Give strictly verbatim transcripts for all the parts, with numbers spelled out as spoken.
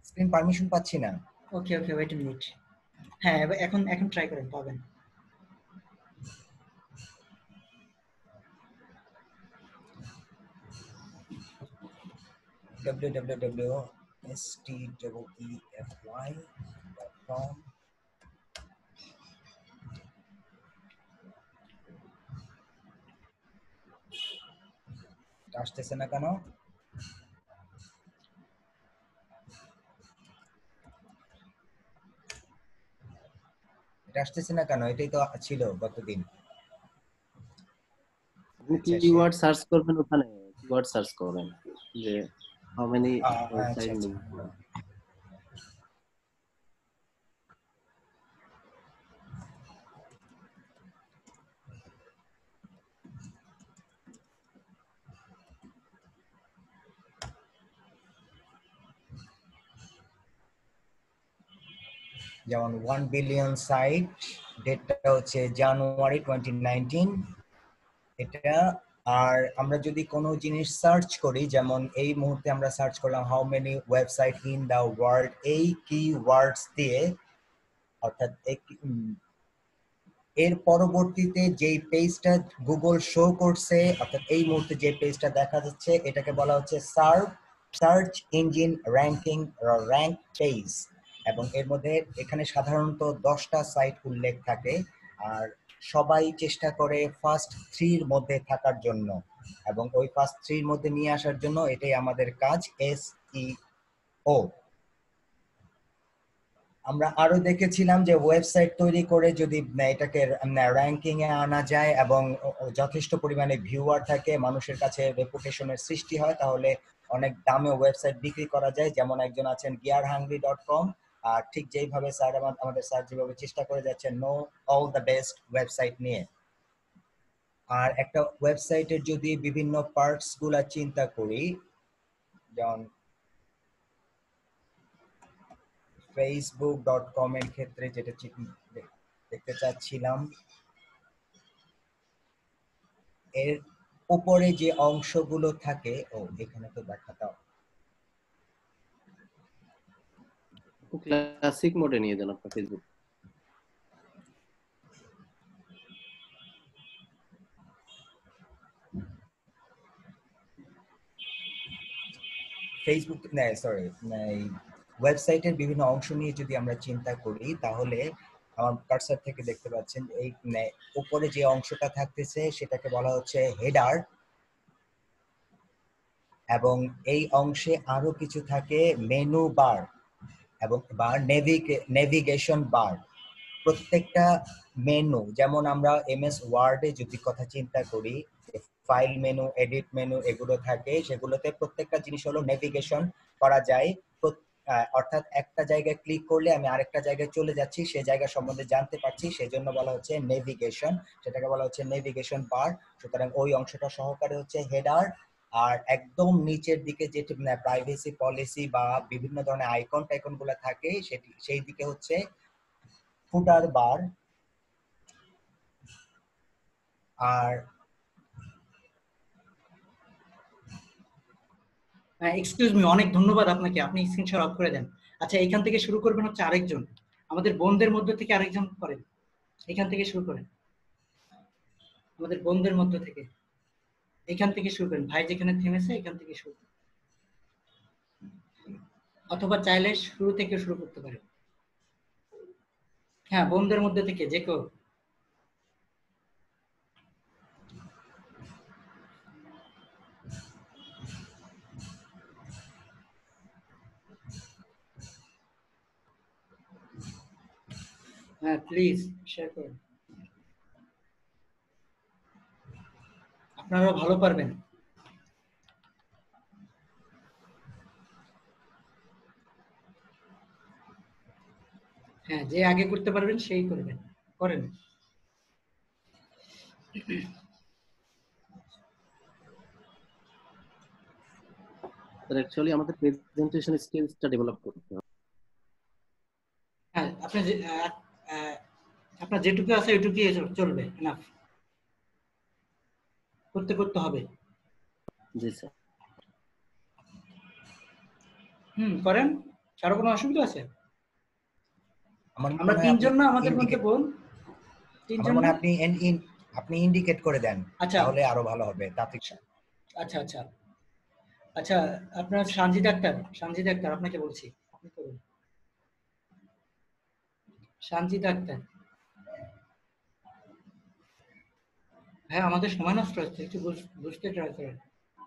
Screen permission পাচ্ছি না। Okay okay wait a minute. হ্যাঁ এখন এখন ট্রাই করেন, পাবেন। W W W dot S T E E F Y dot com. আসতেছে না কেন? এটা আসতেছে না কেন? এটাই তো ছিল গতদিন। আপনি কিওয়ার্ড সার্চ করবেন, ওখানে কিওয়ার্ড সার্চ করবেন যে হাউ মেনি ওয়েবসাইট লিংক। যেমন ওয়ান বিলিয়ন সাইট, ডেটটা হচ্ছে জানুয়ারি টোয়েন্টি নাইনটিন এটা। আর আমরা যদি কোনো জিনিস সার্চ করি, যেমন এই মুহূর্তে আমরা সার্চ করলাম how many website in the world, এই কিওয়ার্ডস দিয়ে, অর্থাৎ এর পরবর্তীতে যেই পেজটা গুগল শো করছে, অর্থাৎ এই মুহূর্তে যে পেজটা দেখা যাচ্ছে, এটাকে বলা হচ্ছে search search engine ranking rank page. এবং এর মধ্যে এখানে সাধারণত দশটা সাইট উল্লেখ থাকে, আর সবাই চেষ্টা করে ফার্স্ট থ্রির মধ্যে থাকার জন্য, এবং ওই ফার্স্ট থ্রির মধ্যে নিয়ে আসার জন্য এটাই আমাদের কাজ, এস ই ও। আমরা আরো দেখেছিলাম যে ওয়েবসাইট তৈরি করে যদি এটাকে র্যাঙ্কিং এ আনা যায় এবং যথেষ্ট পরিমাণে ভিউয়ার থাকে, মানুষের কাছে রেপুটেশনের সৃষ্টি হয়, তাহলে অনেক দামে ওয়েবসাইট বিক্রি করা যায়। যেমন একজন আছেন গিয়ার হাংরি ডট কম, আর ঠিক যেইভাবে স্যার আমাদের স্যার যেভাবে চেষ্টা করে যাচ্ছেন know all the best website নিয়ে। আর একটা ওয়েবসাইটের যদি বিভিন্ন পার্টস গুলা চিন্তা করি, যেমন ফেসবুক ডট কম এর ক্ষেত্রে যেটা দেখতে চাচ্ছিলাম, এর উপরে যে অংশগুলো থাকে, ও এখানে তো দেখাতাম, ক্লাসিক মোডে নিয়ে যান আপনার ফেসবুক। ফেসবুক না সরি ওয়েবসাইটের বিভিন্ন অংশ নিয়ে যদি আমরা চিন্তা করি, তাহলে আমার কার্সার থেকে দেখতে পাচ্ছেন এই উপরে যে অংশটা থাকতেছে সেটাকে বলা হচ্ছে হেডার, এবং এই অংশে আরো কিছু থাকে মেনু বার এবং বা নেভিগেশন বার। প্রত্যেকটা মেনু, যেমন আমরা এমএস ওয়ার্ডে যদি কথা চিন্তা করি, ফাইল মেনু, এডিট মেনু এগুলো থাকে, সেগুলোতে প্রত্যেকটা জিনিস হলো নেভিগেশন করা যায়। অর্থাৎ একটা জায়গায় ক্লিক করলে আমি আরেকটা জায়গায় চলে যাচ্ছি, সে জায়গা সম্বন্ধে জানতে পারছি, সেজন্য বলা হচ্ছে নেভিগেশন, সেটাকে বলা হচ্ছে নেভিগেশন বার। সুতরাং ওই অংশটা সহকারে হচ্ছে হেডার। আর একদম নিচের দিকে যেটি প্রাইভেসি পলিসি বা বিভিন্ন ধরনের আইকন টাইকন গুলো থাকে, সেটি সেই দিকে হচ্ছে ফুটার বার। আর এক্সকিউজ মি, অনেক ধন্যবাদ আপনাকে, আপনি স্ক্রিনশট অফ করে দেন। আচ্ছা এখান থেকে শুরু করবেন হচ্ছে আরেকজন, আমাদের বোনদের মধ্যে থেকে আরেকজন করেন, এখান থেকে শুরু করেন, আমাদের বোনদের মধ্যে থেকে এখান থেকে শুরু করেন, ভাই যেখানে থেমেছে এখান থেকে শুরু, অথবা চাইলে শুরু থেকে শুরু করতে পারেন। হ্যাঁ বোনদের মধ্যে থেকে যে কেউ। হ্যাঁ প্লিজ শেয়ার করুন, আপনারা ভালো পারবেন। হ্যাঁ যে আগে করতে পারবেন সেই করবেন, করেন। স্যার অ্যাকচুয়ালি আমাদের প্রেজেন্টেশন স্কিলসটা ডেভেলপ করতে হবে। হ্যাঁ আপনি যে আপনার যেটুকু আছে ওইটুকুই চলবে, এনাফ, করতে করতে হবে। জি স্যার। হুম করেন, কারো কোনো অসুবিধা আছে? আমার আমরা মনে হয় আপনি তিনজন না আমাদের মধ্যে indicate- বোন আমার তিনজন মনে না? হয় আপনি in- in- আপনি ইন্ডিকেট করে দেন, আচ্ছা তাহলে আরো ভালো হবে। তাতে আচ্ছা আচ্ছা আচ্ছা আপনার সানজিদ আক্তার, সানজিদ আক্তার আপনাকে বলছি, আপনি করুন। সানজিদ আক্তার, হ্যাঁ আমাদের সময় নষ্ট হচ্ছে, একটু বুঝ- বুঝতে ট্রাই করেন।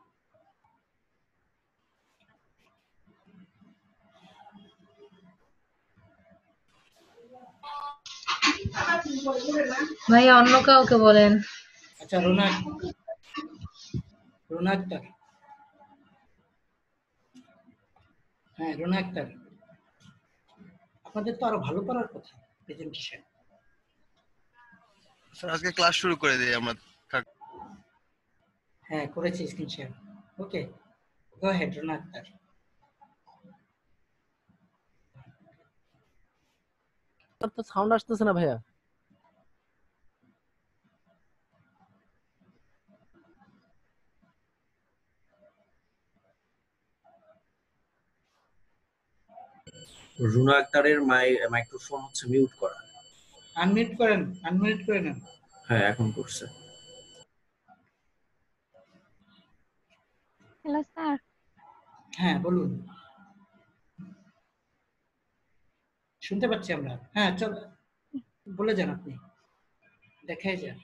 ভাইয়া অন্য কাউকে বলেন। আচ্ছা রোনা, রোনা আক্তার, হ্যাঁ রোনা আক্তার, আপনাদের তো আরো ভালো করার কথা প্রেজেন্টেশন। স্যার আজকে ক্লাস শুরু করে দিই আমরা। হ্যাঁ করেছি screen share. Okay go head Rona Aktar. তোর তো সাউন্ড আসতেছে না ভাইয়া। রুনা আক্তারের মাই মাইক্রোফোন হচ্ছে মিউট করা। আনমিউট করেন, আনমিউট করে নেন। হ্যাঁ এখন করছে। Hello sir. হ্যাঁ বলুন, শুনতে পাচ্ছি আমরা। হ্যাঁ চল বলে যান, আপনি দেখাই যান।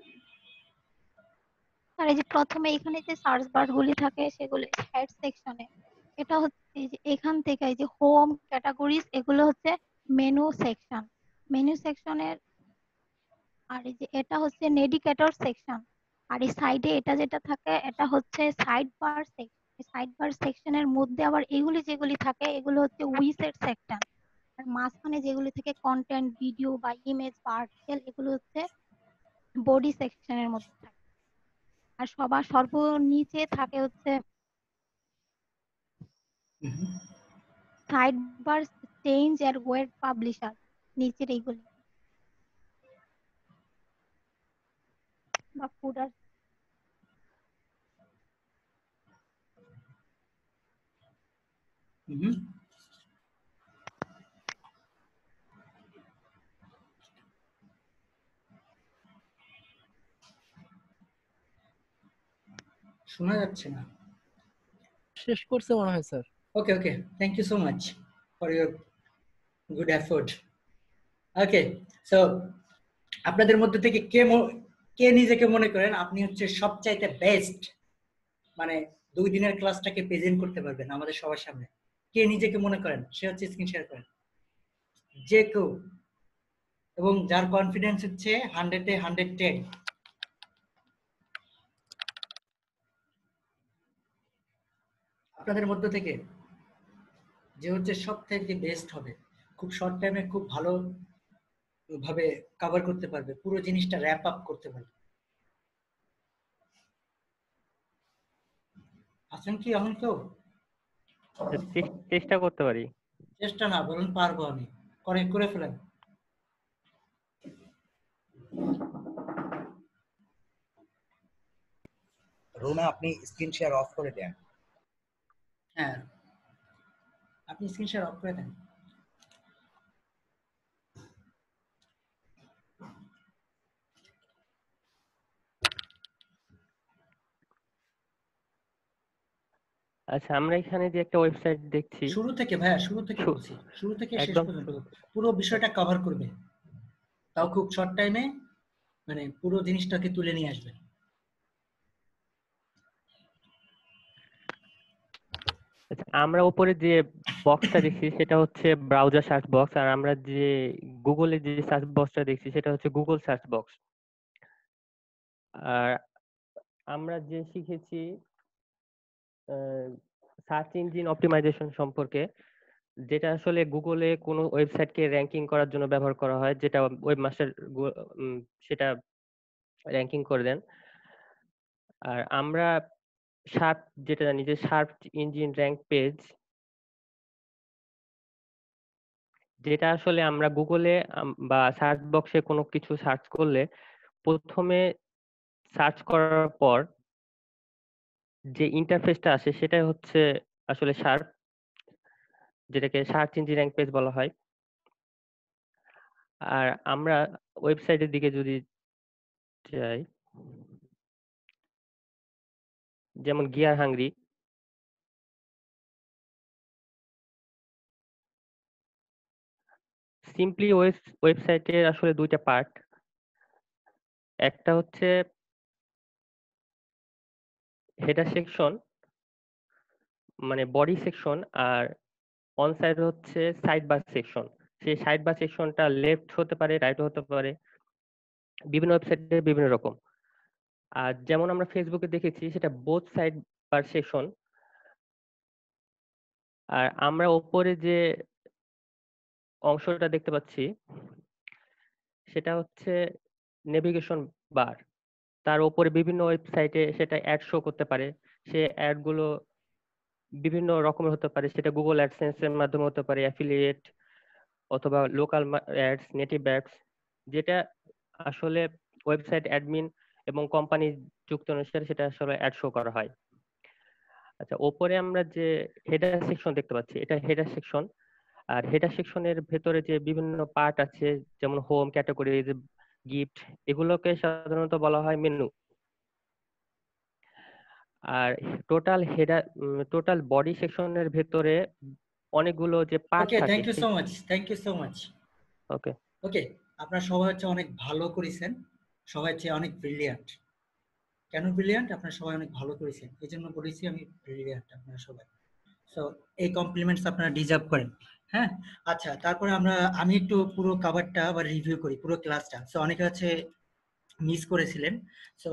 স্যার এই যে প্রথমে এখানে যে সার্চ বার গুলি থাকে সেগুলি সাইড সেকশনে, এটা হচ্ছে এই যে এখান থেকে এই যে হোম ক্যাটাগরিজ এগুলো হচ্ছে মেনু সেকশন, মেনু সেকশনের। আর এই যে এটা হচ্ছে নেডিকেটর সেকশন, আর এই সাইডে এটা যেটা থাকে এটা হচ্ছে side bar section. Side bar সেকশনের মধ্যে আবার এগুলি যেগুলি থাকে এগুলো হচ্ছে উইসেট সেকশন। আর মাঝখানে যেগুলি থেকে কন্টেন্ট ভিডিও বা ইমেজ বা আর্টিকেল এগুলো হচ্ছে বডি সেকশনের মধ্যে থাকে। আর সবার সর্বনিচে থাকে হচ্ছে সাইড বার চেঞ্জ আর ওয়েব পাবলিশার, নিচের এইগুলি বা ফুডার। হুম শোনা যাচ্ছে না। শেষ করছে মনে হয় sir. Okay okay, thank you so much for your good effort. Okay so আপনাদের মধ্যে থেকে কে ম- কে নিজেকে মনে করেন আপনি হচ্ছে সবচাইতে বেস্ট, মানে দুই দিনের ক্লাসটাকে প্রেজেন্ট করতে পারবেন আমাদের সবার সামনে? কে নিজেকে মনে করেন সে হচ্ছে স্ক্রিন শেয়ার করেন, যে কেউ, এবং যার কনফিডেন্স হচ্ছে হান্ড্রেডে হান্ড্রেড টেন। আপনাদের মধ্য থেকে যে হচ্ছে সব থেকে বেস্ট হবে, খুব শর্ট টাইমে খুব ভালো ভাবে কভার করতে পারবে, পুরো জিনিসটা র্যাপ আপ করতে পারবে, আছেন কি এখন কেউ? চেস- চেষ্টা করতে পারি। চেষ্টা না বলুন, পারবো আমি, করে করে ফেলেন। রুনা আপনি স্ক্রিন শেয়ার অফ করে দেন। হ্যাঁ আপনি স্ক্রিন শেয়ার অফ করে দেন। আচ্ছা আমরা এখানে যে একটা ওয়েবসাইট দেখছি, শুরু থেকে ভাইয়া, শুরু থেকে শু- বলছি, শুরু থেকে শেষ একদম পর্যন্ত শুরু। পুরো বিষয়টা কভার করবে, তাও খুব শর্ট টাইমে, মানে পুরো জিনিসটাকে তুলে নিয়ে আসবে। আচ্ছা আমরা উপরে যে বক্সটা দেখছি সেটা হচ্ছে ব্রাউজার সার্চ বক্স, আর আমরা যে গুগলে যে সার্চ বক্সটা দেখছি সেটা হচ্ছে গুগল সার্চ বক্স। আর আমরা যে শিখেছি সার্চ ইঞ্জিন অপটিমাইজেশন সম্পর্কে, যেটা আসলে গুগলে কোনো ওয়েবসাইটকে র্যাঙ্কিং করার জন্য ব্যবহার করা হয়, যেটা ওয়েবমাস্টার সেটা র্যাঙ্কিং করে দেন। আর আমরা সার্চ যেটা জানি যে সার্চ ইঞ্জিন র্যাঙ্ক পেজ, যেটা আসলে আমরা গুগলে বা সার্চ বক্সে কোনো কিছু সার্চ করলে প্রথমে সার্চ করার পর যে ইন্টারফেসটা আসে সেটাই হচ্ছে আসলে সার্চ। যেটাকে সার্চ ইঞ্জিন র্যাঙ্ক পেজ বলা হয়। আর আমরা ওয়েবসাইটের দিকে যদি যাই, যেমন গিয়ার হাংরি, সিম্পলি ওয়েব ওয়েবসাইটের আসলে দুইটা পার্ট। একটা হচ্ছে হেডার সেকশন মানে বডি সেকশন, আর অন সাইড হচ্ছে সাইড বার সেকশন। সেই সাইড বার সেকশনটা লেফট হতে পারে, রাইট হতে পারে, বিভিন্ন ওয়েবসাইটে বিভিন্ন রকম। আর যেমন আমরা ফেসবুকে দেখেছি সেটা বোথ সাইড বার সেকশন। আর আমরা উপরে যে অংশটা দেখতে পাচ্ছি সেটা হচ্ছে নেভিগেশন বার। তার উপরে বিভিন্ন ওয়েবসাইটে সেটা অ্যাড শো করতে পারে। সে অ্যাড গুলো বিভিন্ন রকমের হতে পারে, সেটা গুগল অ্যাডসেন্স এর মাধ্যমে হতে পারে, অ্যাফিলিয়েট অথবা লোকাল অ্যাডস, নেটিভ অ্যাডস, যেটা আসলে ওয়েবসাইট অ্যাডমিন এবং কোম্পানি যুক্ত অনুসারে সেটা আসলে অ্যাড শো করা হয়। আচ্ছা, ওপরে আমরা যে হেডার সেকশন দেখতে পাচ্ছি এটা হেডার সেকশন। আর হেডার সেকশনের ভেতরে যে বিভিন্ন পার্ট আছে যেমন হোম, ক্যাটাগরিজ, গিফট, এগুলোকে সাধারণত বলা হয় মেনু। আর টোটাল হেডার টোটাল বডি সেকশনের ভেতরে অনেকগুলো যে পার্ট ওকে, থাকে। Thank you so much, thank you so much. Okay okay, আপনারা সবাই হচ্ছে অনেক ভালো করেছেন, সবাই হচ্ছে অনেক ব্রিলিয়ান্ট। কেন ব্রিলিয়ান্ট? আপনারা সবাই অনেক ভালো করেছেন, এই জন্য বলেছি আমি ব্রিলিয়ান্ট আপনারা সবাই। সো এই কমপ্লিমেন্টস আপনারা ডিজার্ভ করেন। হ্যাঁ, আচ্ছা, তারপরে আমরা আমি একটু পুরো কভারটা আবার রিভিউ করি, পুরো ক্লাসটা। সো অনেকে হচ্ছে মিস করেছিলেন। সো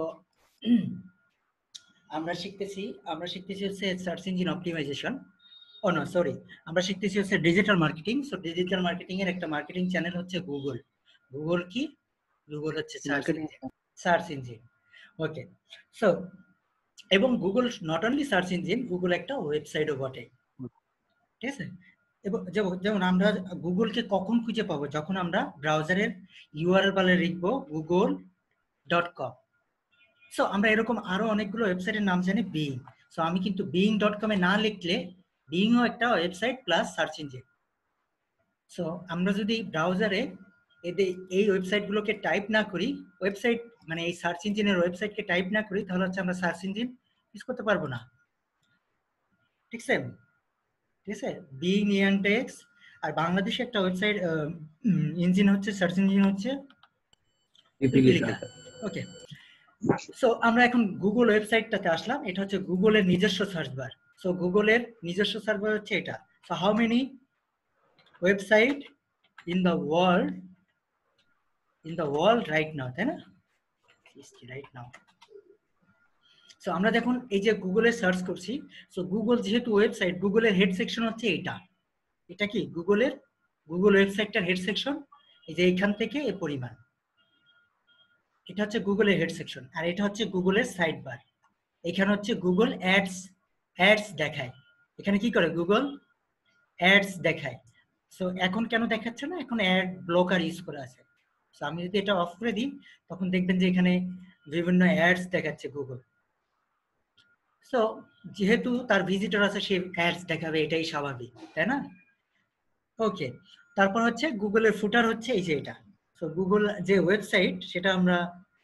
আমরা শিখতেছি আমরা শিখতেছি হচ্ছে search engine optimization. Oh no sorry, আমরা শিখতেছি হচ্ছে digital marketing. So digital marketing এর একটা মার্কেটিং চ্যানেল হচ্ছে গুগল। গুগল কি? গুগল হচ্ছে search engine, search engine. Okay, so এবং Google not only search engine, Google একটা ওয়েবসাইটও বটে, ঠিক আছে? এবং যেমন যেমন আমরা গুগলকে কখন খুঁজে পাবো? যখন আমরা ব্রাউজারের ইউআরএল বলে লিখবো গুগল ডট কম। সো আমরা এরকম আরো অনেকগুলো ওয়েবসাইটের নাম জানি, বিইং। সো আমি কিন্তু বিইং ডট কমে না লিখলে, বিইংও একটা website plus search engine. So আমরা যদি ব্রাউজারে এদের এই ওয়েবসাইটগুলোকে টাইপ না করি, ওয়েবসাইট মানে এই সার্চ ইঞ্জিনের ওয়েবসাইটকে টাইপ না করি, তাহলে হচ্ছে আমরা সার্চ ইঞ্জিন ইউজ করতে পারবো না, ঠিক আছে? ঠিক আছে, বিইং ইয়ান্টেক্স। আর বাংলাদেশে একটা ওয়েবসাইট ইঞ্জিন হচ্ছে, সার্চ ইঞ্জিন হচ্ছে পিপিলিকা। ওকে, সো আমরা এখন গুগল ওয়েবসাইটটাতে আসলাম। এটা হচ্ছে গুগলের নিজস্ব সার্চ বার। সো গুগলের নিজস্ব সার্চ বার হচ্ছে এটা। So how many website in the world in the world right now, তাই না? Right now. সো আমরা দেখুন এই যে গুগলে সার্চ করছি। সো গুগল যেহেতু ওয়েবসাইট, গুগলের হেড সেকশন হচ্ছে এটা। এটা কি গুগলের গুগল ওয়েবসাইটটার হেড সেকশন? এই যে এইখান থেকে এই পরিমাণ, এটা হচ্ছে গুগলের হেড সেকশন। আর এটা হচ্ছে গুগলের সাইড বার। এখানে হচ্ছে গুগল অ্যাডস, অ্যাডস দেখায়। এখানে কি করে? গুগল অ্যাডস দেখায়। সো এখন কেন দেখাচ্ছে না? এখন অ্যাড ব্লকার ইউজ করা আছে। সো আমি যদি এটা অফ করে দিই, তখন দেখবেন যে এখানে বিভিন্ন অ্যাডস দেখাচ্ছে গুগল। সো যেহেতু তার ভিজিটর আছে, সে অ্যাডস দেখাবে, এটাই স্বাভাবিক, তাই না? ওকে, তারপর হচ্ছে গুগলের ফুটার হচ্ছে এই যে এটা। সো গুগল যে ওয়েবসাইট, সেটা আমরা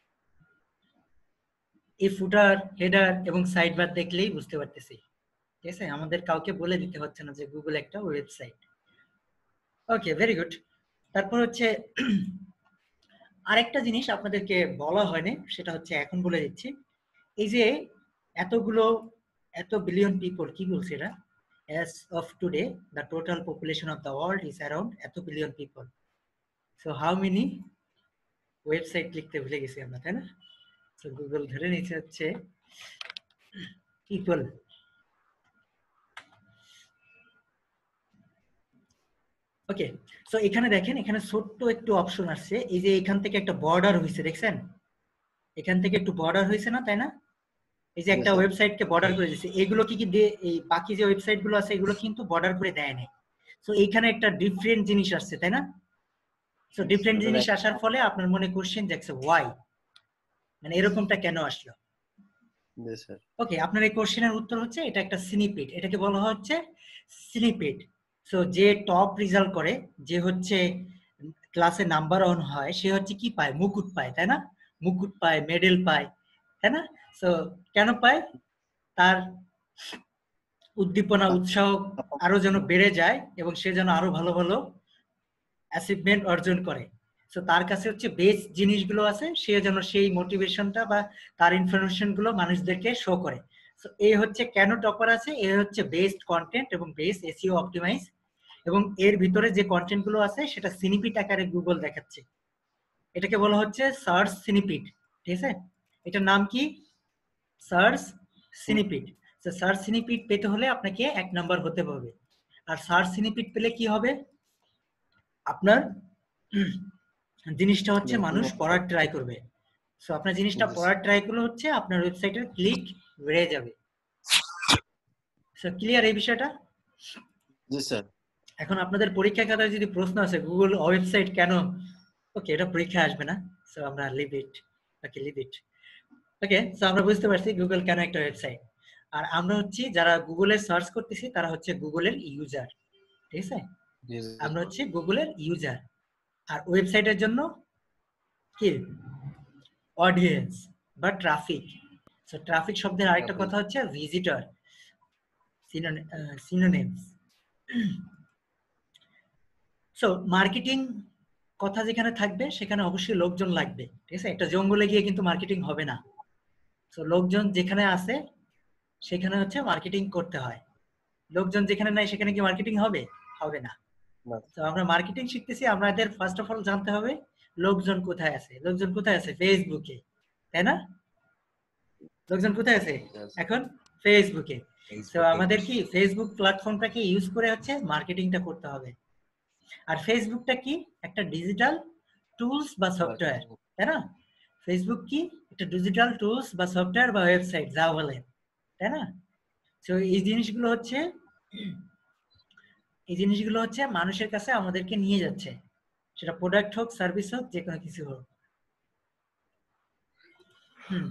এই ফুটার, হেডার এবং সাইড বার দেখলেই বুঝতে পারতেছি, ঠিক আছে? আমাদের কাউকে বলে দিতে হচ্ছে না যে গুগল একটা ওয়েবসাইট। ওকে, ভেরি গুড। তারপর হচ্ছে আরেকটা জিনিস আপনাদেরকে বলা হয়নি, সেটা হচ্ছে এখন বলে দিচ্ছি। এই যে এতগুলো এত বিলিয়ন পিপল, কি বলছে এটা? as of today the total population of the world is around এত billion people. So how many website লিখতে ভুলে গেছি আমরা, তাই না? তো গুগল ধরে নিচ্ছে হচ্ছে পিপল। ওকে, সো এখানে দেখেন, এখানে ছোট্ট একটু অপশন আসছে। এই যে এখান থেকে একটা বর্ডার হয়েছে, দেখছেন? এখান থেকে একটু বর্ডার হয়েছে না, তাই না? এই যে একটা ওয়েবসাইটকে বর্ডার করে দিয়েছে। এগুলো কি কি দিয়ে, এই বাকি যে ওয়েবসাইট গুলো আছে এগুলো কিন্তু বর্ডার করে দেয় নাই। সো এইখানে একটা ডিফারেন্ট জিনিস আসছে, তাই না? সো ডিফারেন্ট জিনিস আসার ফলে আপনার মনে কোশ্চেন যাচ্ছে, ওয়াই, মানে এরকমটা কেন আসলো? ওকে, আপনার এই কোশ্চেনের উত্তর হচ্ছে এটা একটা স্নিপেট। এটাকে বলা হচ্ছে স্নিপেট। সো যে টপ রেজাল্ট করে, যে হচ্ছে ক্লাসে নাম্বার ওয়ান হয়, সে হচ্ছে কি পায়? মুকুট পায়, তাই না? মুকুট পায়, মেডেল পায়, তাই না? সো কেন পায়? তার উদ্দীপনা, উৎসাহ আরো যেন বেড়ে যায় এবং সে যেন আরো ভালো ভালো অ্যাচিভমেন্ট অর্জন করে। সো তার কাছে হচ্ছে বেস্ট জিনিসগুলো আছে, সে যেন সেই মোটিভেশনটা বা তার ইনফরমেশন গুলো মানুষদেরকে শো করে। সো এই হচ্ছে কেন টপার আছে, এ হচ্ছে বেস্ট কন্টেন্ট এবং বেস্ট এসইও অপটিমাইজ, এবং এর ভিতরে যে কন্টেন্ট গুলো আছে সেটা সিনিপিট আকারে গুগল দেখাচ্ছে। এটাকে বলা হচ্ছে সার্চ সিনিপিট, ঠিক আছে? এটার নাম কি? Search snippet. তো সার্চ সিনিপিট পেতে হলে আপনাকে এক নাম্বার হতে হবে। আর সার্চ সিনিপিট পেলে কি হবে? আপনার জিনিসটা হচ্ছে মানুষ পড়ার ট্রাই করবে। সো আপনার জিনিসটা পড়ার ট্রাই করলে হচ্ছে আপনার ওয়েবসাইটের ক্লিক বেড়ে যাবে। সো ক্লিয়ার এই বিষয়টা? জি স্যার। এখন আপনাদের পরীক্ষা খাতায় যদি প্রশ্ন আছে গুগল ওয়েবসাইট কেন, ওকে এটা পরীক্ষা আসবে না, সো আমরা leave it, okay leave it, okay. So আমরা বুঝতে পারছি গুগল কেন একটা ওয়েবসাইট। আর আমরা হচ্ছে যারা গুগলে সার্চ করতেছি তারা হচ্ছে গুগলের ইউজার, ঠিক আছে? আমরা হচ্ছে গুগলের ইউজার। আর ওয়েবসাইটের জন্য কি? অডিয়েন্স বা ট্রাফিক। সো ট্রাফিক শব্দের আরেকটা কথা হচ্ছে ভিজিটর, সিনোনিমস। সো মার্কেটিং কথা যেখানে থাকবে সেখানে অবশ্যই লোকজন লাগবে, ঠিক আছে? একটা জঙ্গলে গিয়ে কিন্তু মার্কেটিং হবে না। সো লোকজন যেখানে আছে সেখানে হচ্ছে মার্কেটিং করতে হয়। লোকজন যেখানে নাই সেখানে কি মার্কেটিং হবে? হবে না। তো আমরা মার্কেটিং শিখতেছি, আমাদের ফার্স্ট অফ অল জানতে হবে লোকজন কোথায় আছে। লোকজন কোথায় আছে? ফেসবুকে, তাই না? লোকজন কোথায় আছে এখন? ফেসবুকে। তো আমাদের কি ফেসবুক প্ল্যাটফর্মটাকে ইউজ করে হচ্ছে মার্কেটিংটা করতে হবে। আর ফেসবুকটা কি? একটা ডিজিটাল টুলস বা সফটওয়্যার, তাই না? ফেসবুক কি? একটা ডিজিটাল টুলস বা সফটওয়্যার বা ওয়েবসাইট, যা বলেন, তাই না? তো এই জিনিসগুলো হচ্ছে এই জিনিসগুলো হচ্ছে মানুষের কাছে আমাদেরকে নিয়ে যাচ্ছে, সেটা প্রোডাক্ট হোক, সার্ভিস হোক, যে কোনো কিছু হোক। হুম,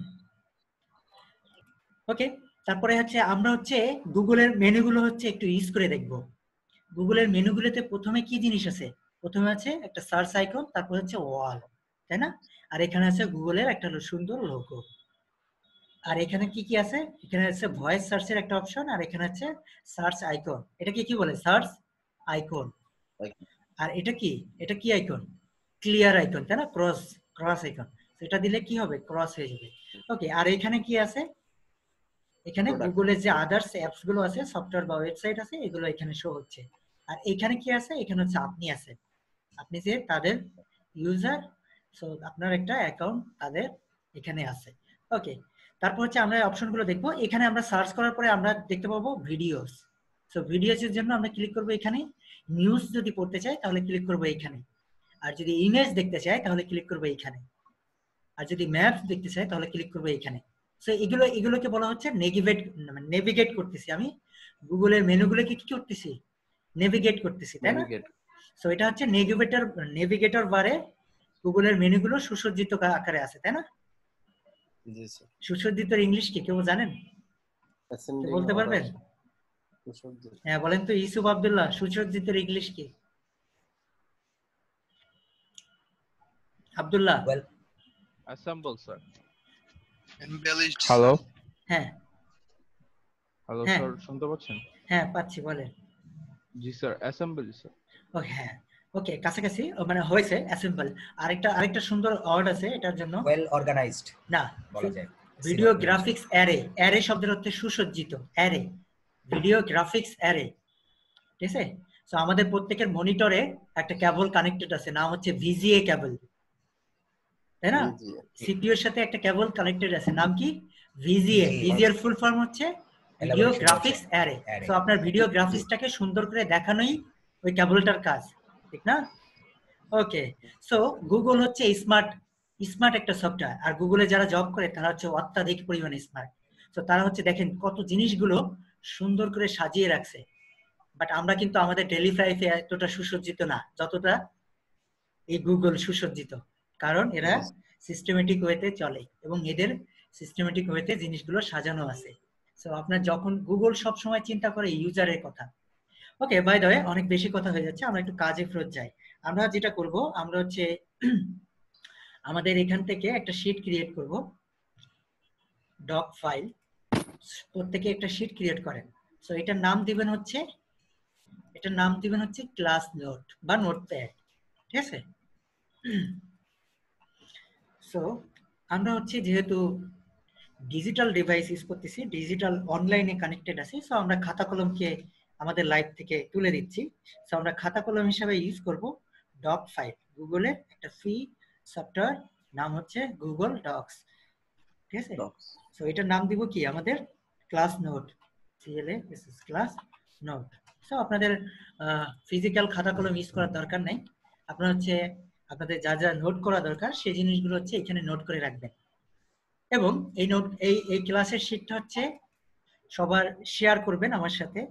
ওকে। তারপরে হচ্ছে আমরা হচ্ছে গুগলের মেনুগুলো হচ্ছে একটু ইউজ করে দেখব। গুগলের মেনুগুলোতে প্রথমে কি জিনিস আছে? প্রথমে আছে একটা সার্চ আইকন, তারপর হচ্ছে ওয়াল, তাই না? আর এখানে আছে গুগলের একটা সুন্দর লোগো। আর এখানে কি কি আছে? এখানে আছে ভয়েস সার্চের একটা অপশন, আর এখানে আছে সার্চ আইকন। এটাকে কি বলে? Search icon. আর এটা কি? এটা কি আইকন? ক্লিয়ার আইকন, তাই না? Cross cross icon. এটা দিলে কি হবে? ক্রস হয়ে যাবে। ওকে। আর এখানে কি আছে? এখানে গুগলের যে আদার্স অ্যাপস গুলো আছে, সফটওয়্যার বা ওয়েবসাইট আছে, এগুলো এখানে শো হচ্ছে। আর এখানে কি আছে? এখানে হচ্ছে আপনি আছে, আপনি যে তাদের ইউজার, সো আপনার একটা অ্যাকাউন্ট তাদের এখানে আছে। ওকে। তারপর হচ্ছে আমরা অপশনগুলো দেখবো। এখানে আমরা সার্চ করার পরে আমরা দেখতে পাবো ভিডিওস। সো ভিডিওস এর জন্য আমরা ক্লিক করবো এখানে। নিউজ যদি পড়তে চাই তাহলে ক্লিক করবো এখানে। আর যদি ইমেজ দেখতে চাই তাহলে ক্লিক করবো এখানে। আর যদি ম্যাপস দেখতে চাই তাহলে ক্লিক করবো এখানে। সো এগুলো এগুলোকে বলা হচ্ছে নেভিগেট, মানে নেভিগেট করতেছি আমি গুগলের মেনুগুলোকে কি করতেছি? নেভিগেট করতেছি, তাই না? সো এটা হচ্ছে নেভিগেটর নেভিগেটর বারে গুগলের মেনুগুলো সুসজ্জিত আকারে আছে, তাই না? জি স্যার। সুসজ্জিত ইংলিশ কি কেউ জানেন? বলতে পারবেন? হ্যাঁ বলেন তো ইউসুফ আব্দুল্লাহ, সুসজ্জিত ইংলিশ কি? Abdullah. Well assemble sir. embellished hello হ্যাঁ হ্যালো হ্যাঁ স্যার, শুনতে পাচ্ছেন? হ্যাঁ পাচ্ছি, বলেন। জি স্যার, অ্যাসেম্বলি স্যার। ও হ্যাঁ, ওকে, কাছাকাছি, ও মানে হয়েছে অ্যাসেম্বল। আরেকটা আরেকটা সুন্দর ওয়ার্ড আছে এটার জন্য, ওয়েল অর্গানাইজড না বলা যায়। Video graphics array. অ্যারে শব্দের অর্থে সুসজ্জিত, অ্যারে, ভিডিও গ্রাফিক্স অ্যারে, ঠিক আছে? সো আমাদের প্রত্যেকের মনিটরে একটা কেবল কানেক্টেড আছে, নাম হচ্ছে ভিজিএ কেবল, তাই না? সিপিইউ এর সাথে একটা কেবল কানেক্টেড আছে, নাম কি? ভিজিএ। ভিজিএ এর ফুল ফর্ম হচ্ছে ভিডিও গ্রাফিক্স অ্যারে। সো আপনার ভিডিও গ্রাফিক্সটাকে সুন্দর করে দেখানোই ওই কেবলটার কাজ, ঠিক না? ওকে। সো গুগল হচ্ছে স্মার্ট স্মার্ট একটা সফটওয়্যার, আর গুগলে যারা জব করে তারা হচ্ছে অত্যাধিক পরিমাণে স্মার্ট। সো তারা হচ্ছে দেখেন কত জিনিসগুলো সুন্দর করে সাজিয়ে রাখছে। বাট আমরা কিন্তু আমাদের ডেইলি লাইফে এতটা সুসজ্জিত না যতটা এই গুগল সুসজ্জিত, কারণ এরা সিস্টেমেটিক ওয়েতে চলে এবং এদের সিস্টেমেটিক ওয়েতে জিনিসগুলো সাজানো আছে। সো আপনার যখন গুগল সব সময় চিন্তা করে ইউজারের কথা, ওকে, বাই দ্য ওয়ে অনেক বেশি কথা হয়ে যাচ্ছে, আমরা একটু কাজে ফেরত যাই। আমরা যেটা করব, আমরা হচ্ছে আমাদের এখান থেকে একটা শীট ক্রিয়েট করব, ডক ফাইল। প্রত্যেকে একটা শীট ক্রিয়েট করেন। সো এটার নাম দিবেন হচ্ছে এটার নাম দিবেন হচ্ছে ক্লাস নোট বা নোটপ্যাড, ঠিক আছে? সো আমরা হচ্ছে যেহেতু ডিজিটাল ডিভাইস ইউজ করতেছি, ডিজিটাল অনলাইনে কানেক্টেড আছি, সো আমরা খাতা কলমকে আমাদের লাইফ থেকে তুলে দিচ্ছি। সো আমরা খাতা কলম হিসাবে ইউজ করব ডক ফাইল, গুগলের একটা ফ্রি সফটওয়্যার, নাম হচ্ছে গুগল ডক্স, ঠিক আছে? সো এটার নাম দিব কি আমাদের class note, CLA class note. So আপনাদের ফিজিক্যাল খাতা কলম ইউজ করার দরকার নাই, আপনারা হচ্ছে আপনাদের যা যা নোট করা দরকার সেই জিনিসগুলো হচ্ছে এখানে নোট করে রাখবেন। এবং এই নোট এই এই ক্লাসের শীটটা হচ্ছে সবার শেয়ার করবেন আমার সাথে,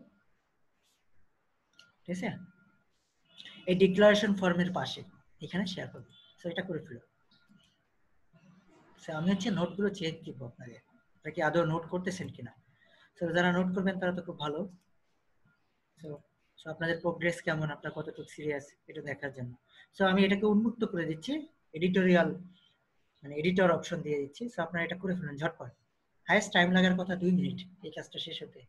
ঠিক আছে? এই ডিক্লারেশন ফর্মের পাশে এখানে শেয়ার করবেন। সো এটা করে ফেলো। সো আমি হচ্ছে নোটগুলো চেক দিব আপনাদের, আপনারা কি আদৌ নোট করতেছেন কিনা। সো যারা নোট করবেন তারা তো খুব ভালো। সো সো আপনাদের প্রোগ্রেস কেমন, আপনারা কতটুকু সিরিয়াস, এটা দেখার জন্য। সো আমি এটাকে উন্মুক্ত করে দিচ্ছি, এডিটোরিয়াল মানে এডিটর অপশন দিয়ে দিচ্ছি। সো আপনারা এটা করে ফেলুন ঝটপট, হাইয়েস্ট টাইম লাগার কথা দুই মিনিট এই কাজটা শেষ হতে।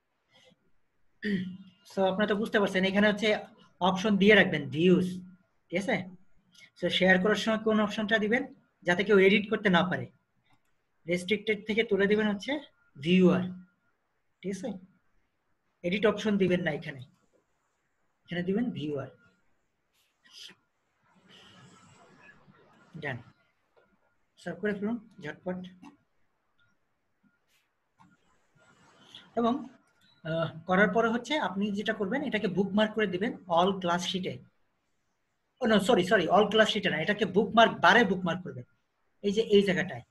সো আপনারা তো বুঝতে পারছেন, এখানে হচ্ছে অপশন দিয়ে রাখবেন ভিউজ, ঠিক আছে? সো শেয়ার করার সময় কোন অপশনটা দিবেন যাতে কেউ এডিট করতে না পারে, রেস্ট্রিক্টেড থেকে তুলে দিবেন হচ্ছে ভিউয়ার, ঠিক আছে? এডিট অপশন দিবেন না এখানে, এখানে দিবেন ভিউয়ার। ডান, সার্ভ করে ফেলুন ঝটপট। এবং করার পরে হচ্ছে আপনি যেটা করবেন, এটাকে বুকমার্ক করে দিবেন অল ক্লাস শিটে। Oh no sorry sorry all class শিটে না, এটাকে বুকমার্ক বারে বুকমার্ক করবেন, এই যে এই জায়গাটায়,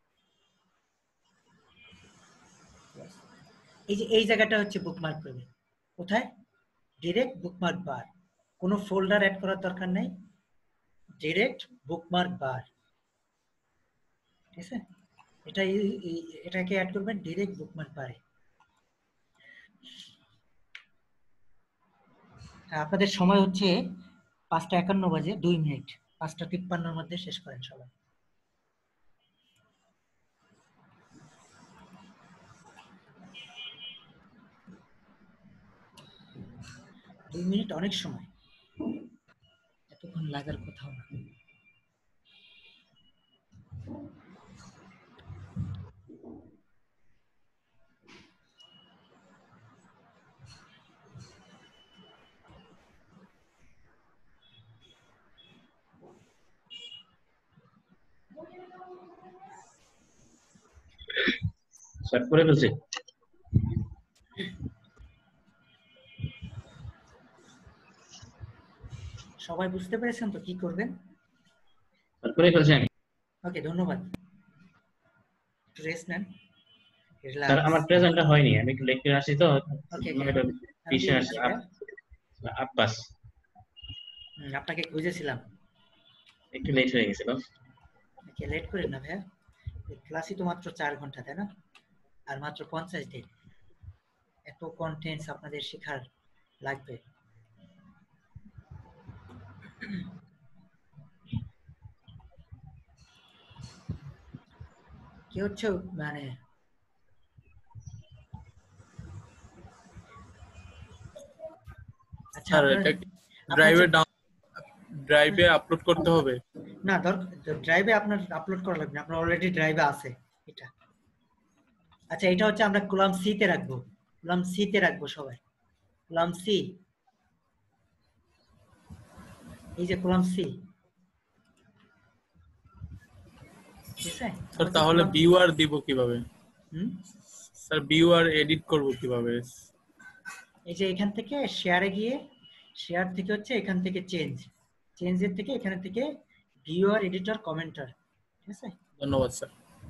এই যে এই জায়গাটা হচ্ছে বুকমার্ক করবেন। কোথায়? ডিরেক্ট বুকমার্ক বার, কোনো ফোল্ডার অ্যাড করার দরকার নেই, ডিরেক্ট বুকমার্ক বার, ঠিক আছে? এটা এটাকে অ্যাড করবেন ডিরেক্ট বুকমার্ক বারে। আপনাদের সময় হচ্ছে পাঁচটা একান্ন বাজে দুই মিনিট, পাঁচটা তিপ্পান্নর মধ্যে শেষ করেন সবাই। দুই মিনিট অনেক সময়, এতক্ষণ লাগার কোথাও না। স্যার করে ফেলছি। সবাই বুঝতে পেরেছেন তো কি করবেন? স্যার করে ফেলছি আমি। ওকে, ধন্যবাদ। রেস্ট নেন, স্যার আমার প্রেজেন্টটা হয়নি, আমি একটু লেট করে আসি তো, ওকে এটা বিশেষ আব্বাস আপনাকে খুঁজেছিলাম, একটু লেট হয়ে গেছিল। ওকে, লেট করেন না ভাইয়া, ক্লাসই তো মাত্র চার ঘন্টা, তাই না? আর মাত্র পঞ্চাশ দিন, এত কন্টেন্টস আপনাদের শেখার লাগবে। কি হচ্ছে মানে স্যার এটা ড্রাইভে ড্রাইভে আপলোড করতে হবে? না, ড্রাইভে আপনার আপলোড করা লাগবে না, আপনার অলরেডি ড্রাইভে আছে এটা। আচ্ছা, এটা হচ্ছে আমরা কলাম সি তে রাখবো, কলাম সি তে রাখবো সবাই, কলাম সি, এই যে কলাম সি, ঠিক আছে? স্যার তাহলে ভিউয়ার দিব কিভাবে? হুম স্যার ভিউয়ার এডিট করব কিভাবে? এই যে এখান থেকে শেয়ারে গিয়ে, শেয়ার থেকে হচ্ছে এখান থেকে চেঞ্জ, চেঞ্জের থেকে এখানে থেকে ভিউয়ার এডিটর কমেন্টার, ঠিক আছে? ধন্যবাদ স্যার।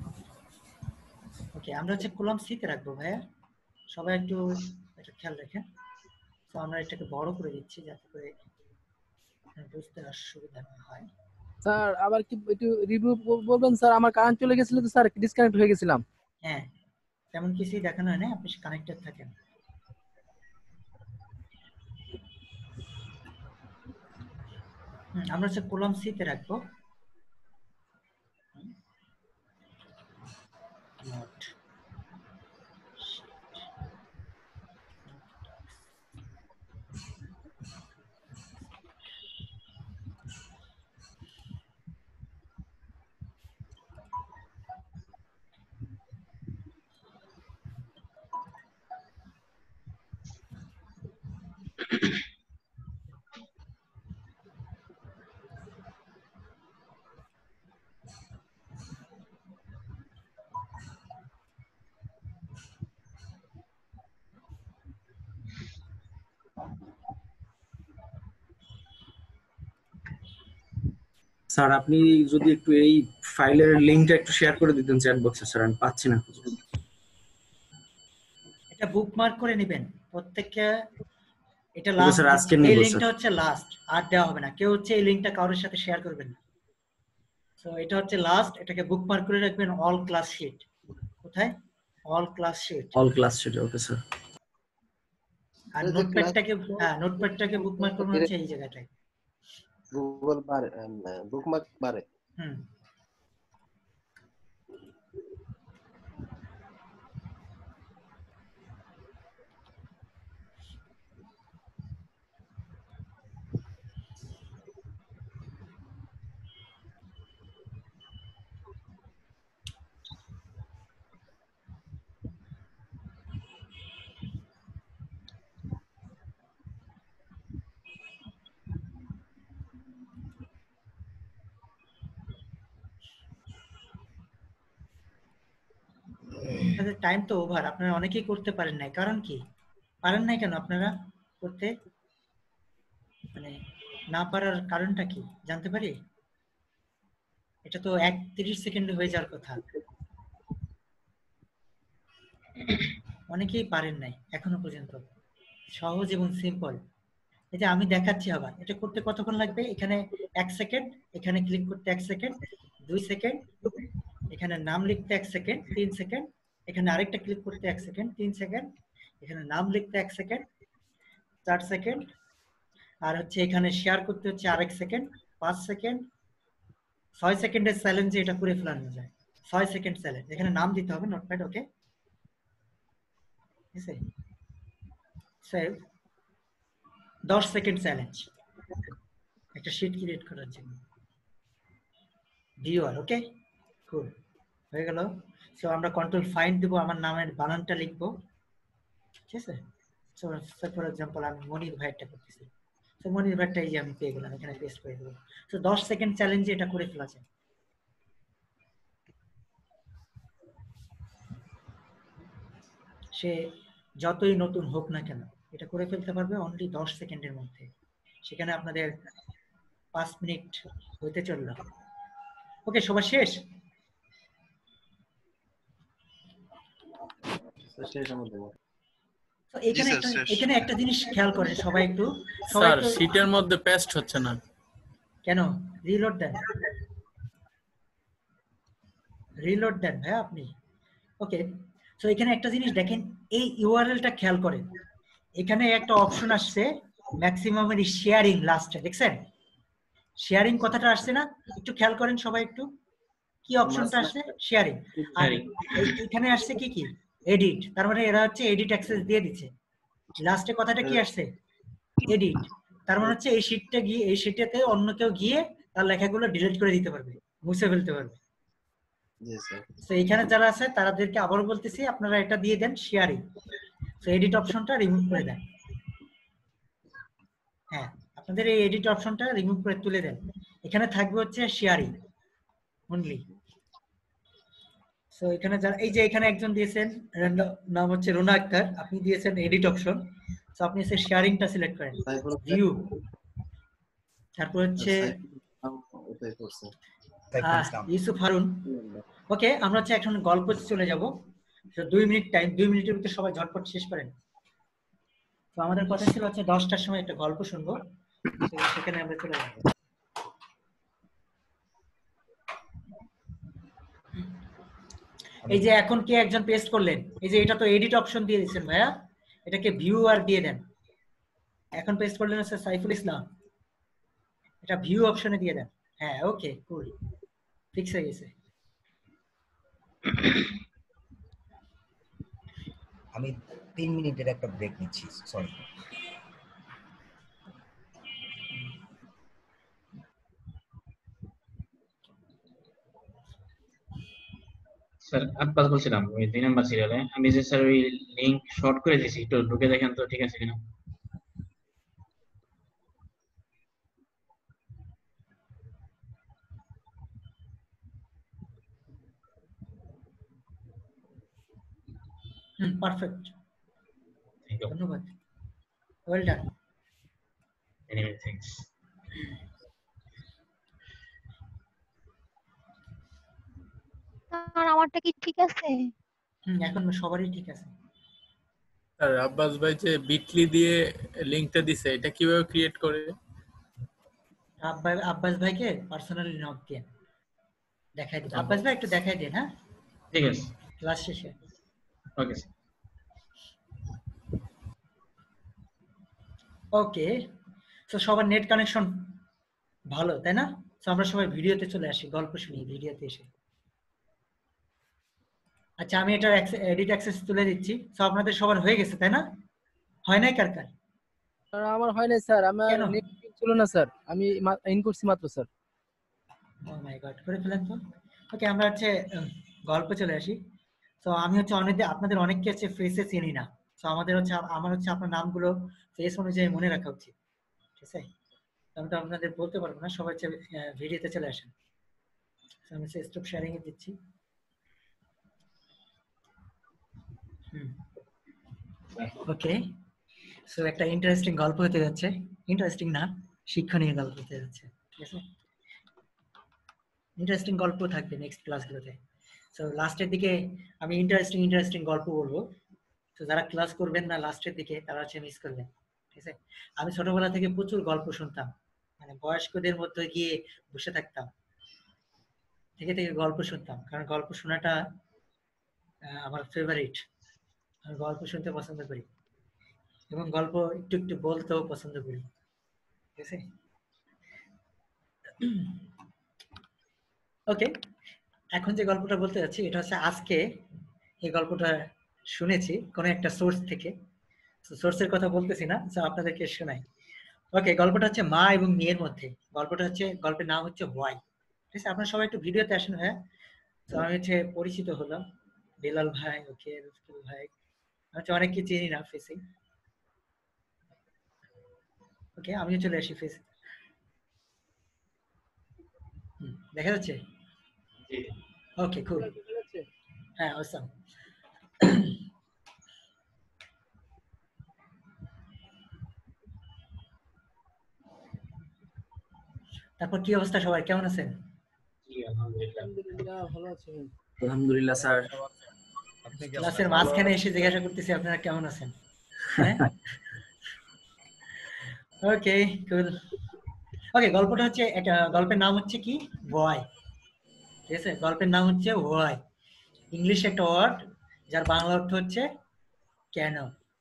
ওকে, আমরা হচ্ছে কলাম সি তে রাখবো ভাইয়া, সবাই একটু এটা খেয়াল রাখেন। তো আমরা এটাকে বড় করে দিচ্ছি যাতে করে বুঝতে অসুবিধা না হয়। স্যার আবার কি একটু রিভিউ বলবেন স্যার? আমার কারেন্ট চলে গেছিল তো স্যার, ডিসকানেক্ট হয়ে গেছিলাম। হ্যাঁ, তেমন কিছুই দেখানো হয় না, আপনি কানেক্টেড থাকেন। আমরা হচ্ছে কলাম সি তে রাখবো not স্যার আপনি যদি একটু এই ফাইলের লিংকটা একটু শেয়ার করে দিতেন চ্যাট বক্সে স্যার, আমি পাচ্ছি না। এটা বুকমার্ক করে নেবেন প্রত্যেককে। এটা ঠিক আছে লাস্ট, স্যার, আজকে এই নিব স্যার। লিংকটা হচ্ছে লাস্ট, আর দেওয়া হবে না। কেউ হচ্ছে এই লিংকটা কারোর সাথে শেয়ার করবেন না। সো এটা হচ্ছে লাস্ট, এটাকে বুকমার্ক করে রাখবেন অল ক্লাস শিট। কোথায়? All class sheet. All class sheet, okay sir. আর নোটপ্যাডটাকে, হ্যাঁ নোটপ্যাডটাকে বুকমার্ক করবেন হচ্ছে এই জায়গাটায়, গুগল বারে, বুকমার্ক বারে। হুম আপনাদের টাইম তো ওভার, আপনারা অনেকেই করতে পারেন নাই। কারণ কি পারেন নাই কেন আপনারা করতে? মানে না পারার কারণটা কি জানতে পারি? এটা তো একত্রিশ সেকেন্ডে হয়ে যাওয়ার কথা। অনেকেই পারেন নাই এখনো পর্যন্ত। সহজ এবং সিম্পল। এই যে আমি দেখাচ্ছি আবার, এটা করতে কতক্ষণ লাগবে? এখানে এক সেকেন্ড, এখানে ক্লিক করতে এক সেকেন্ড, দুই সেকেন্ড, এখানে নাম লিখতে এক সেকেন্ড, তিন সেকেন্ড, এখানে আরেকটা ক্লিক করতে এক সেকেন্ড, তিন সেকেন্ড, এখানে নাম লিখতে এক সেকেন্ড, চার সেকেন্ড, আর হচ্ছে এখানে শেয়ার করতে হচ্ছে আরেক সেকেন্ড, পাঁচ সেকেন্ড, ছয় সেকেন্ডের চ্যালেঞ্জে এটা করে ফেলানো যায়। ছয় সেকেন্ড চ্যালেঞ্জ, এখানে নাম দিতে হবে নোটপ্যাড, ওকে? ঠিক আছে, সেভ। দশ সেকেন্ড চ্যালেঞ্জ একটা শীট ক্রিয়েট করার জন্য। ভিউয়ার, ওকে কুল, হয়ে গেল। সো আমরা কন্ট্রোল ফাইন্ড দেবো, আমার নামের বানানটা লিখবো, ঠিক আছে? সো ফর এক্সাম্পল আমি মনির ভাইটা করতেছি, তো মনির ভাইটা এই যে আমি পেয়ে গেলাম, এখানে পেস্ট করে দেবো। তো দশ সেকেন্ড চ্যালেঞ্জে এটা করে ফেলা যায়। সে যতই নতুন হোক না কেন এটা করে ফেলতে পারবে অনলি দশ সেকেন্ডের মধ্যে। সেখানে আপনাদের পাঁচ মিনিট হইতে চলল। ওকে, সবার শেষ? তো এখানে একটা এখানে একটা জিনিস খেয়াল করেন সবাই একটু, সবাই স্যার একটু। শীটের মধ্যে পেস্ট হচ্ছে না কেন? রিলোড দেন, রিলোড দেন ভাই আপনি। ওকে, তো এখানে একটা জিনিস দেখেন, এই ইউআরএলটা খেয়াল করেন। এখানে একটা অপশন আসছে ম্যাক্সিমাম এর শেয়ারিং লাস্টে, দেখছেন? শেয়ারিং কথাটা আসছে না? একটু খেয়াল করেন সবাই একটু, কি অপশনটা আসছে? শেয়ারিং। আর এখানে আসছে কি কি? এডিট। তার মানে এরা হচ্ছে এডিট অ্যাক্সেস দিয়ে দিচ্ছে। লাস্টে কথাটা কি আসছে? এডিট। তার মানে হচ্ছে এই শীটটা গিয়ে, এই শীটেতে অন্য কেউ গিয়ে তার লেখাগুলো ডিলিট করে দিতে পারবে, মুছে ফেলতে পারবে। তো এখানে যারা আছে তাদেরকে আবারও বলতেছি, আপনারা এটা দিয়ে দেন শেয়ারিং। তো এডিট অপশনটা রিমুভ করে দেন। হ্যাঁ, আপনাদের এই এডিট অপশনটা রিমুভ করে তুলে দেন। এখানে থাকবে হচ্ছে শেয়ারিং অনলি। সো এখানে যারা, এই যে এখানে একজন দিয়েছেন নাম হচ্ছে রুনা আক্তার, আপনি দিয়েছেন এডিট অপশন। সো আপনি এসে শেয়ারিংটা সিলেক্ট করেন, ভিউ, তারপর হচ্ছে ইউসুফ হারুন। ওকে, আমরা হচ্ছে এখন গল্প চলে যাব। দুই মিনিট টাইম, দুই মিনিটের ভিতরে সবাই ঝটপট শেষ করেন। তো আমাদের কথা ছিল হচ্ছে দশটার সময় একটা গল্প শুনবো, সেখানে আমরা চলে যাবো। এই যে এখন কে একজন পেস্ট করলেন, এই যে এটা তো এডিট অপশন দিয়ে দিচ্ছেন ভাইয়া, এটাকে ভিউ আর দিয়ে দেন। এখন পেস্ট করলেন হচ্ছে সাইফুল ইসলাম, এটা ভিউ অপশনে দিয়ে দেন। হ্যাঁ ওকে কুল, ফিক্স হয়ে গেছে। আমি তিন মিনিটের একটা ব্রেক নিচ্ছি, সরি। স্যার আব্বাস বলছিলাম ওই দুই নাম্বার সিরিয়ালে আমি যে স্যার ওই লিংক শর্ট করে দিয়েছি, একটু ঢুকে দেখেন তো ঠিক আছে কিনা। হুম পারফেক্ট, ধন্যবাদ, ওয়েল ডান। Anyway thanks. আর আমারটা কি ঠিক আছে? হুম এখন সবারই ঠিক আছে। স্যার আব্বাস ভাই যে বিটলি দিয়ে লিংকটা দিছে, এটা কিভাবে ক্রিয়েট করে? আব্বাস আব্বাস ভাইকে পার্সোনালি নক দেন, দেখাই দিন। আব্বাস ভাই একটু দেখাই দিন। হ্যাঁ ঠিক আছে, ক্লাস শেষে। Okay sir. ওকে, তো সবার নেট কানেকশন ভালো তাই না? তো আমরা সবাই ভিডিওতে চলে আসি, গল্প শুনি ভিডিওতে এসে। আচ্ছা আমি এটার এডিট অ্যাক্সেস তুলে দিচ্ছি। তো আপনাদের সবার হয়ে গেছে তাই না? হয় নাই কার কার? স্যার আমার হয় নাই স্যার, আমার কেন? নেট ছিল না স্যার, আমি ইন করছি মাত্র স্যার। ও মাই গড, করে ফেলেন তো। ওকে আমরা হচ্ছে উম, গল্প চলে আসি। তো আমি হচ্ছে অনেক আপনাদের অনেককে হচ্ছে ফেসে চিনি না। তো আমাদের হচ্ছে আমার হচ্ছে আপনার নামগুলো ফেস অনুযায়ী মনে রাখা উচিত, ঠিক আছে? আমি তো আপনাদের বলতে পারবো না, সবাই হচ্ছে ভিডিওতে চলে আসেন। তো আমি হচ্ছে স্টপ শেয়ারিং এ দিচ্ছি। হুম ওকে, সো একটা ইন্টারেস্টিং গল্প হতে যাচ্ছে। ইন্টারেস্টিং না, শিক্ষণীয় গল্প হতে যাচ্ছে, ঠিক আছে? ইন্টারেস্টিং গল্প থাকবে নেক্সট ক্লাসগুলোতে। সো লাস্টের দিকে আমি ইন্টারেস্টিং ইন্টারেস্টিং গল্প বলবো। তো যারা ক্লাস করবেন না লাস্টের দিকে তারা হচ্ছে মিস করবেন, ঠিক আছে? আমি ছোটবেলা থেকে প্রচুর গল্প শুনতাম, মানে বয়স্কদের মধ্যে গিয়ে বসে থাকতাম, থেকে থেকে গল্প শুনতাম, কারণ গল্প শোনাটা আহ, আমার ফেভারিট। আমি গল্প শুনতে পছন্দ করি এবং গল্প একটু একটু বলতেও পছন্দ করি, ঠিক আছে? ওকে, এখন যে গল্পটা বলতে যাচ্ছি এটা হচ্ছে আজকে এই গল্পটা শুনেছি কোনো একটা সোর্স থেকে। সোর্সের কথা বলতেছি না, তো আপনাদেরকে শোনাই। ওকে, গল্পটা হচ্ছে মা এবং মেয়ের মধ্যে। গল্পটা হচ্ছে, গল্পের নাম হচ্ছে হোয়াই, ঠিক আছে? আপনারা সবাই একটু ভিডিওতে আসেন। হ্যাঁ, তো আমি হচ্ছে পরিচিত হলাম, বেলাল ভাই, ওকে রুস্তুল ভাই, আমি হচ্ছে অনেককে চিনি না ফেসে। ওকে আমিও চলে আসি ফেস। দেখা যাচ্ছে? ওকে কুল, হ্যাঁ অসাম। তারপর কি অবস্থা, সবাই কেমন আছেন? আলহামদুলিল্লাহ ভালো আছি। আলহামদুলিল্লাহ স্যার। ক্লাসের মাঝখানে এসে জিজ্ঞাসা করতেছি আপনারা কেমন আছেন। হ্যাঁ ওকে কুল। ওকে, গল্পটা হচ্ছে একটা, গল্পের নাম হচ্ছে কি, ভয়, ঠিক আছে? গল্পের নাম হচ্ছে ভয়, ইংলিশ একটা ওয়ার্ড যার বাংলা অর্থ হচ্ছে কেন।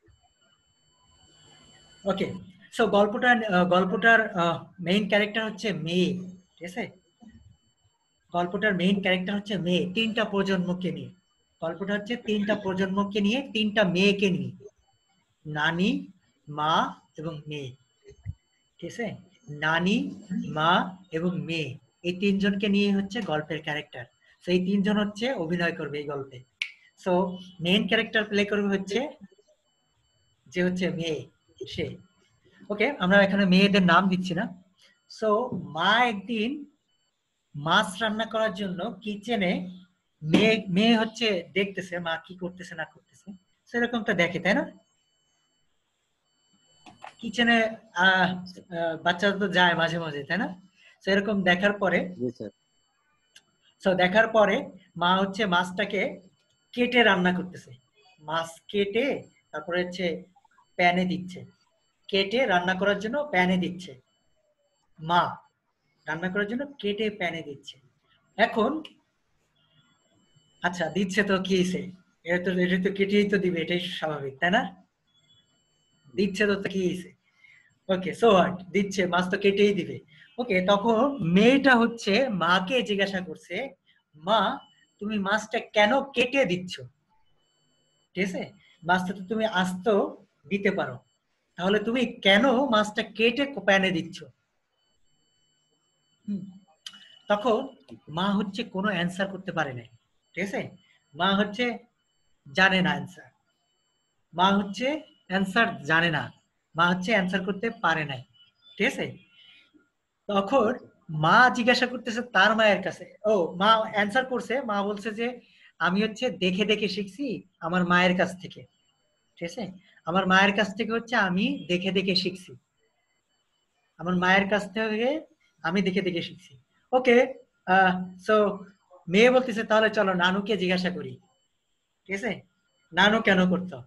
ওকে, সো গল্পটার গল্পটার মেইন ক্যারেক্টার হচ্ছে মেয়ে, ঠিক আছে? গল্পটার মেইন ক্যারেক্টার হচ্ছে মেয়ে, তিনটা প্রজন্মকে নিয়ে। গল্পটা হচ্ছে তিনটা প্রজন্মকে নিয়ে, তিনটা মেয়েকে নিয়ে, নানি, মা এবং মেয়ে, ঠিক আছে? নানি, মা এবং মেয়ে, এই তিনজনকে নিয়ে হচ্ছে গল্পের ক্যারেক্টার। তো এই তিনজন হচ্ছে অভিনয় করবে এই গল্পে। সো মেইন ক্যারেক্টার প্লে করবে হচ্ছে যে হচ্ছে মেয়ে, সে। ওকে, আমরা এখানে মেয়েদের নাম দিচ্ছি না। সো মা একদিন মাছ রান্না করার জন্য কিচেনে, মেয়ে মেয়ে হচ্ছে দেখতেছে মা কি করতেছে না করতেছে, সেরকমটা দেখে তাই না? কিচেনে আহ বাচ্চারা তো যায় মাঝে মাঝে তাই না? সেরকম দেখার পরে, তো দেখার পরে মা হচ্ছে মাছটাকে কেটে রান্না করতেছে। মাছ কেটে তারপরে হচ্ছে প্যানে দিচ্ছে, কেটে রান্না করার জন্য প্যানে দিচ্ছে। মা রান্না করার জন্য কেটে প্যানে দিচ্ছে। এখন আচ্ছা দিচ্ছে তো কি হয়েছে, এটা তো এটা তো কেটেই তো দিবে, এটাই স্বাভাবিক তাই না? দিচ্ছে তো কি হয়েছে। ওকে সো হোয়াট দিচ্ছে, মাছ তো কেটেই দিবে। ওকে, তখন মেয়েটা হচ্ছে মাকে জিজ্ঞাসা করছে, মা তুমি মাছটা কেন কেটে দিচ্ছ? ঠিক আছে, মাছটা তো তুমি আস্ত দিতে পারো, তাহলে তুমি কেন মাছটা কেটে প্যানে দিচ্ছ? হুম, তখন মা হচ্ছে কোনো অ্যান্সার করতে পারে নাই। ঠিক আছে, মা হচ্ছে জানে না অ্যান্সার, মা হচ্ছে অ্যান্সার জানে না, মা হচ্ছে অ্যান্সার করতে পারে নাই। ঠিক আছে, তখন মা জিজ্ঞাসা করতেছে তার মায়ের কাছে, ও মা অ্যান্সার করছে, মা বলছে যে আমি হচ্ছে দেখে দেখে শিখছি আমার মায়ের কাছ থেকে। ঠিক আছে, আমার মায়ের কাছ থেকে হচ্ছে আমি দেখে দেখে শিখছি, আমার মায়ের কাছ থেকে আমি দেখে দেখে শিখছি। ওকে, সো মেয়ে বলতেছে তাহলে চলো নানুকে জিজ্ঞাসা করি। ঠিক আছে, নানু কেন করতো?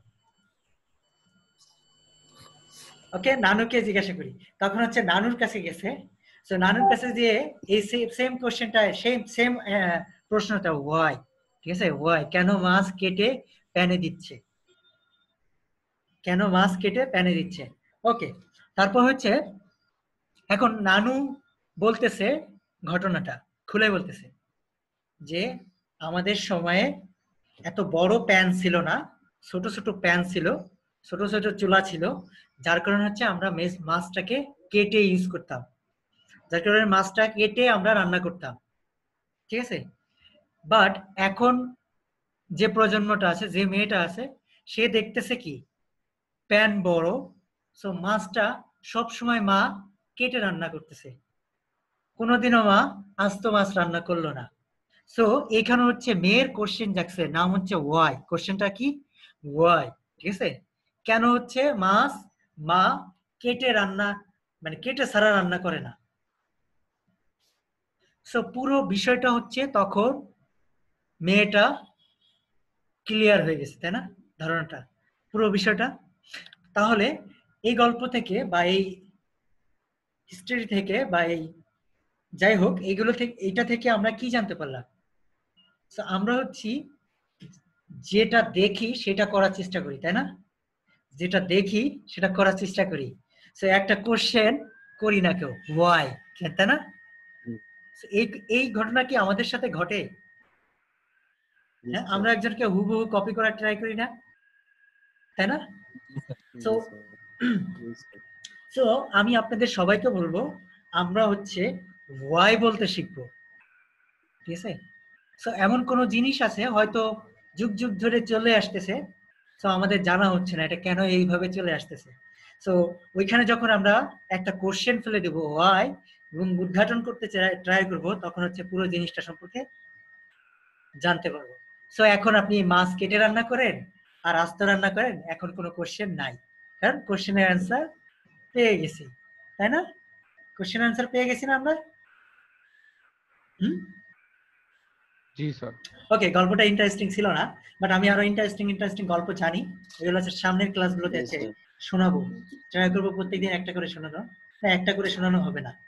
ওকে, নানুকে জিজ্ঞাসা করি। তখন হচ্ছে নানুর কাছে গেছে, তো নানুর কাছে দিয়ে এই সেম কোশ্চেনটা, সেম সেম প্রশ্নটা, ওয়াই। ঠিক আছে, ওয়াই, কেন মাছ কেটে প্যানে দিচ্ছে, কেন মাছ কেটে প্যানে দিচ্ছে। ওকে, তারপর হচ্ছে এখন নানু বলতেছে ঘটনাটা খুলে বলতেছে যে আমাদের সময়ে এত বড় প্যান ছিল না, ছোট ছোট প্যান ছিল, ছোট ছোট চুলা ছিল, যার কারণে হচ্ছে আমরা মাছটাকে কেটে ইউজ করতাম, যার কারণে মাছটা কেটে আমরা রান্না করতাম। ঠিক আছে, বাট এখন যে প্রজন্মটা আছে, যে মেয়েটা আছে, সে দেখতেছে কি প্যান বড়, সো মাছটা সব সময় মা কেটে রান্না করতেছে, কোনোদিনও মা আস্ত মাছ রান্না করলো না। সো এখানে হচ্ছে মেয়ের কোশ্চেন যাচ্ছে, নাম হচ্ছে ওয়াই। কোশ্চেনটা কি? ওয়াই। ঠিক আছে, কেন হচ্ছে মাছ মা কেটে রান্না, মানে কেটে ছাড়া রান্না করে না। সো পুরো বিষয়টা হচ্ছে তখন মেয়েটা ক্লিয়ার হয়ে গেছে, তাই না, ধারণাটা, পুরো বিষয়টা। তাহলে এই গল্প থেকে বা এই হিস্ট্রি থেকে বা এই যাই হোক এইগুলো থেকে, এইটা থেকে আমরা কি জানতে পারলাম? আমরা হচ্ছি যেটা দেখি সেটা করার চেষ্টা করি, তাই না, যেটা দেখি সেটা করার চেষ্টা করি। সো একটা কোশ্চেন করি না কেউ, ওয়াই, তাই না? এই এই ঘটনা কি আমাদের সাথে ঘটে? হ্যাঁ, আমরা একজনকে হুবহু কপি করার ট্রাই করি না, তাই না? সো সো আমি আপনাদের সবাইকে বলবো আমরা হচ্ছে ওয়াই বলতে শিখবো। ঠিক আছে, সো এমন কোন জিনিস আছে হয়তো যুগ যুগ ধরে চলে আসতেছে, সো আমাদের জানা হচ্ছে না এটা কেন এইভাবে চলে আসতেছে। সো ওইখানে যখন আমরা একটা কোশ্চেন ফেলে দেবো ওয়াই এবং উদ্ঘাটন করতে ট্রাই করবো, তখন হচ্ছে পুরো জিনিসটা সম্পর্কে জানতে পারবো। সো এখন আপনি মাছ কেটে রান্না করেন আর আস্ত রান্না করেন, এখন কোনো কোশ্চেন নাই, কারণ কোশ্চেনের অ্যান্সার পেয়ে গেছি, তাই না? কোশ্চেন অ্যান্সার পেয়ে গেছি না আমরা? হুম, জি স্যার। ওকে, গল্পটা ইন্টারেস্টিং ছিল না, বাট আমি আরো ইন্টারেস্টিং ইন্টারেস্টিং গল্প জানি, এগুলো হচ্ছে সামনের ক্লাসগুলোতে আছে শোনাবো, ট্রাই করবো প্রত্যেকদিন একটা করে শোনানো, না একটা করে শোনানো হবে না,